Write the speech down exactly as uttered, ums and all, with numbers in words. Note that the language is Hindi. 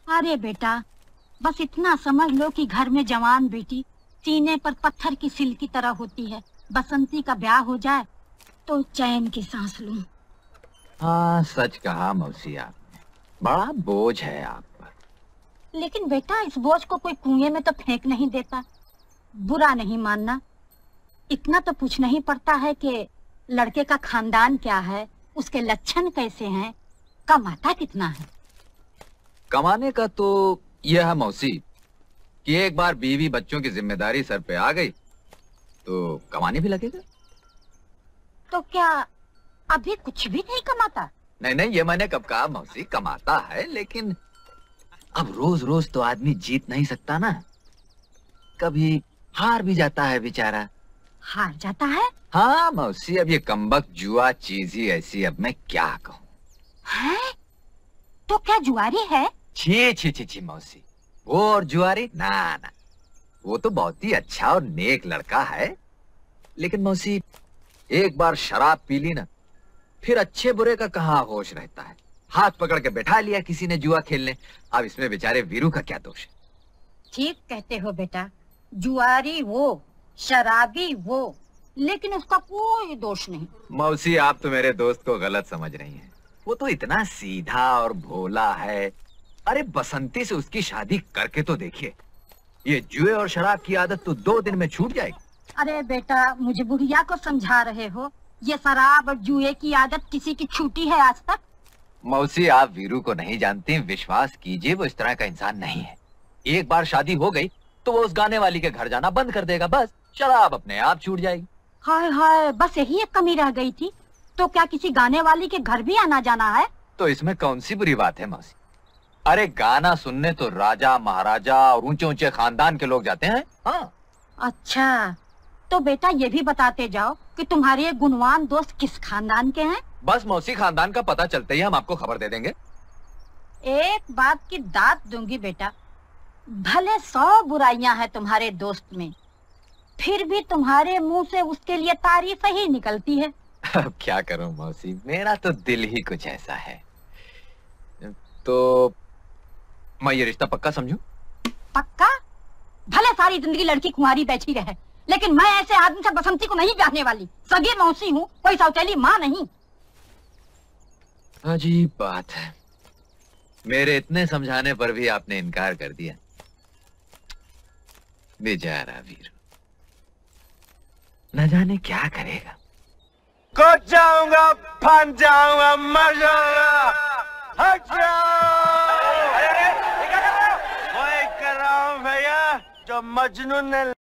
अरे बेटा, बस इतना समझ लो कि घर में जवान बेटी सीने पर पत्थर की सिल की तरह होती है। बसंती का ब्याह हो जाए तो चैन की सांस लूं। हाँ, सच कहा मौसी आपने। बड़ा बोझ है आप पर। लेकिन बेटा, इस बोझ को कोई कुएं में तो फेंक नहीं देता। बुरा नहीं मानना, इतना तो पूछना ही पड़ता है कि लड़के का खानदान क्या है, उसके लक्षण कैसे हैं, कमाता कितना है। कमाने का तो यह है मौसी कि एक बार बीवी बच्चों की जिम्मेदारी सर पे आ गई तो कमाने भी लगेगा। तो क्या अभी कुछ भी नहीं कमाता? नहीं नहीं, ये मैंने कब कहा मौसी, कमाता है, लेकिन अब रोज रोज तो आदमी जीत नहीं सकता ना। कभी हार भी जाता है बेचारा। हार जाता है? हाँ मौसी, अब ये कमबख्त जुआ चीज ही ऐसी, अब मैं क्या कहूँ। है? तो क्या जुआरी है? छी छी छी छी मौसी, वो और जुआरी ना ना, वो तो बहुत ही अच्छा और नेक लड़का है। लेकिन मौसी, एक बार शराब पी ली ना, फिर अच्छे बुरे का कहाँ होश रहता है। हाथ पकड़ के बैठा लिया किसी ने जुआ खेलने। अब इसमें बेचारे वीरू का क्या दोष है? ठीक कहते हो बेटा, जुआरी वो, शराबी वो, लेकिन उसका कोई दोष नहीं। मौसी, आप तो मेरे दोस्त को गलत समझ रही हैं। वो तो इतना सीधा और भोला है। अरे बसंती से उसकी शादी करके तो देखिए, ये जुए और शराब की आदत तो दो दिन में छूट जाएगी। अरे बेटा, मुझे बुढ़िया को समझा रहे हो? ये शराब और जुए की आदत किसी की छूटी है आज तक? मौसी, आप वीरू को नहीं जानती, विश्वास कीजिए वो इस तरह का इंसान नहीं है। एक बार शादी हो गई तो वो उस गाने वाली के घर जाना बंद कर देगा, बस शराब अपने आप छूट जाएगी। हाय हाय, बस यही एक कमी रह गई थी। तो क्या किसी गाने वाली के घर भी आना जाना है? तो इसमें कौन सी बुरी बात है मौसी? अरे गाना सुनने तो राजा महाराजा और ऊंचे ऊंचे खानदान के लोग जाते हैं। हाँ। अच्छा, तो बेटा ये भी बताते जाओ कि तुम्हारे ये गुणवान दोस्त किस खानदान के हैं? बस मौसी, खानदान का पता चलते ही हम आपको खबर दे देंगे। एक बात की दात दूंगी बेटा, भले सौ बुराइयां हैं तुम्हारे दोस्त में, फिर भी तुम्हारे मुंह से उसके लिए तारीफ ही निकलती है। अब क्या करूं मौसी, मेरा तो दिल ही कुछ ऐसा है। तो मैं ये रिश्ता पक्का समझूं? पक्का? भले सारी जिंदगी लड़की कुंवारी बैठी रहे, लेकिन मैं ऐसे आदमी से बसंती को नहीं ब्याहने वाली। सगी मौसी हूँ, कोई सौतेली माँ नहीं। अजीब बात है, मेरे इतने समझाने पर भी आपने इनकार कर दिया। बेचारा वीरू, न जाने क्या करेगा। कूद जाऊंगा, फन जाऊंगा, मर जाऊंगा। हट जाओ! वही कर रहा हूँ भैया जो मजनू ने